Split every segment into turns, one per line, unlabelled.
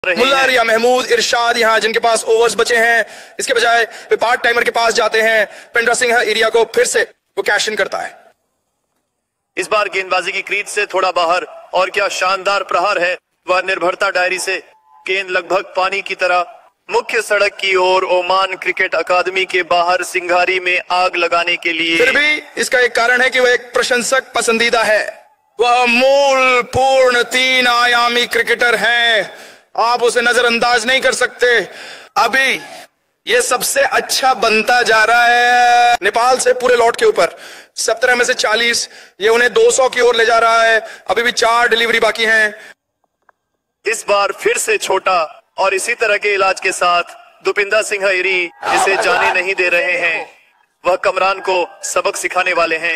मुल्ला या महमूद इरशाद यहाँ जिनके पास ओवर्स बचे हैं, इसके बजाय वे पार्ट टाइमर के पास जाते हैं। पिंडरा सिंह एरिया को फिर से वो कैश इन करता है।
इस बार गेंदबाजी की क्रीज से थोड़ा बाहर, और क्या शानदार प्रहार है। वह निर्भरता डायरी से गेंद लगभग पानी की तरह मुख्य सड़क की ओर ओमान क्रिकेट अकादमी के बाहर सिंघारी में आग लगाने के लिए।
फिर भी इसका एक कारण है कि वह एक प्रशंसक पसंदीदा है। वह मूल पूर्ण 3 आयामी क्रिकेटर है, आप उसे नजरअंदाज नहीं कर सकते। अभी ये सबसे अच्छा बनता जा रहा है नेपाल से पूरे लॉट के ऊपर। 17 में से 40, ये उन्हें 200 की ओर ले जा रहा है। अभी भी 4 डिलीवरी बाकी हैं।
इस बार फिर से छोटा और इसी तरह के इलाज के साथ दुपिंदा सिंह एरी इसे जाने नहीं दे रहे हैं। वह कमरान को सबक सिखाने वाले हैं।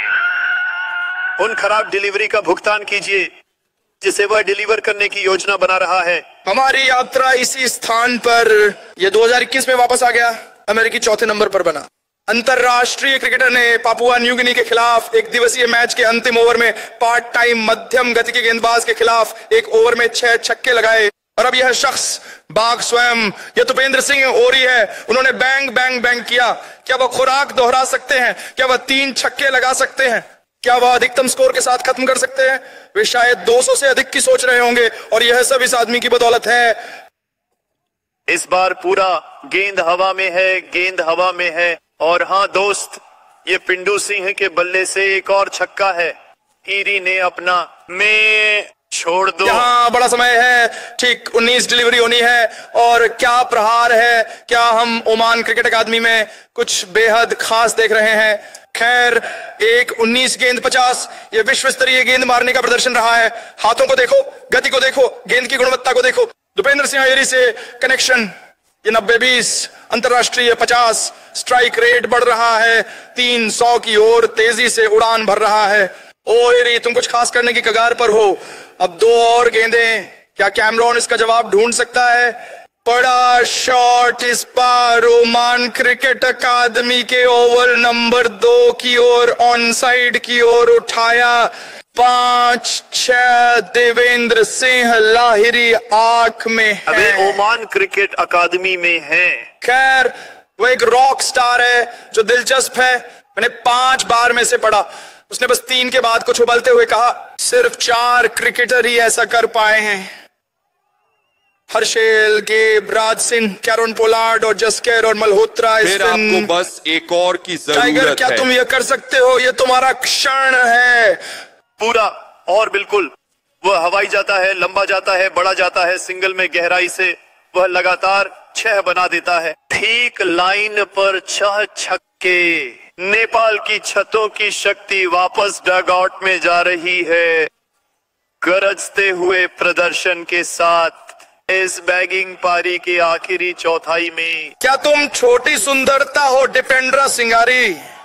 उन खराब डिलीवरी का भुगतान कीजिए जिसे वह डिलीवर करने की योजना बना रहा है।
हमारी यात्रा इसी स्थान पर यह 2021 में वापस आ गया। अमेरिकी चौथे नंबर पर बना। अंतरराष्ट्रीय क्रिकेटर ने पापुआ न्यू गिनी के खिलाफ एक दिवसीय मैच के अंतिम ओवर में पार्ट टाइम मध्यम गति के गेंदबाज के खिलाफ एक ओवर में 6 छक्के लगाए। और अब यह शख्स बाघ स्वयं, यह तुपेंद्र सिंह ओरी है। उन्होंने बैंग बैंग बैंग किया। क्या वह खुराक दोहरा सकते हैं? क्या वह 3 छक्के लगा सकते हैं? क्या वह अधिकतम स्कोर के साथ खत्म कर सकते हैं? वे शायद 200 से अधिक की सोच रहे होंगे, और यह सब इस आदमी की बदौलत है।
इस बार पूरा गेंद हवा में है, गेंद हवा में है। और हाँ दोस्त, ये पिंडू सिंह के बल्ले से एक और छक्का है। ईरी ने अपना में छोड़ दो।
यहाँ बड़ा समय है, ठीक 19 डिलीवरी होनी है। और क्या प्रहार है! क्या हम ओमान क्रिकेट अकादमी में कुछ बेहद खास देख रहे हैं। खैर, एक 19 गेंद 50, ये विश्व स्तरीय गेंद मारने का प्रदर्शन रहा है। हाथों को देखो, गति को देखो, गेंद की गुणवत्ता को देखो। दुपेंद्र सिंह एरी से कनेक्शन, ये 90-20 अंतरराष्ट्रीय 50। स्ट्राइक रेट बढ़ रहा है, 300 की ओर तेजी से उड़ान भर रहा है। ओ एरी, तुम कुछ खास करने की कगार पर हो। अब 2 और गेंदें, क्या कैमरॉन इसका जवाब ढूंढ सकता है? बड़ा शॉट इस बार ओमान क्रिकेट अकादमी के ओवर नंबर 2 की ओर, ऑन साइड की ओर उठाया। 5-6 देवेंद्र सिंह लाहिरी आंख में है।
अबे ओमान क्रिकेट अकादमी में है।
खैर, वो एक रॉक स्टार है जो दिलचस्प है। मैंने 5 बार में से पढ़ा। उसने बस 3 के बाद कुछ उबलते हुए कहा, सिर्फ 4 क्रिकेटर ही ऐसा कर पाए हैं। हर्षेल, गेब, राज सिंह, कैरन पोलार्ड और जसकेर और मल्होत्रा।
फिर आपको बस एक और की जरूरत
टाइगर, क्या
है।
तुम ये कर सकते हो? ये तुम्हारा क्षण है।
पूरा और बिल्कुल। वह हवाई जाता है, लंबा जाता है, बड़ा जाता है। सिंगल में गहराई से वह लगातार 6 बना देता है। ठीक लाइन पर 6 छक्के। नेपाल की छतों की शक्ति वापस डगआउट में जा रही है। गरजते हुए प्रदर्शन के साथ इस बैगिंग पारी के आखिरी चौथाई में।
क्या तुम छोटी सुंदरता हो डिपेंड्रा सिंगारी?